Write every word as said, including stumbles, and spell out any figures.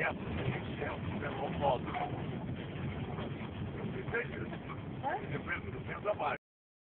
quieto, pelo modo. Eu pensei nisso. Depende do tempo da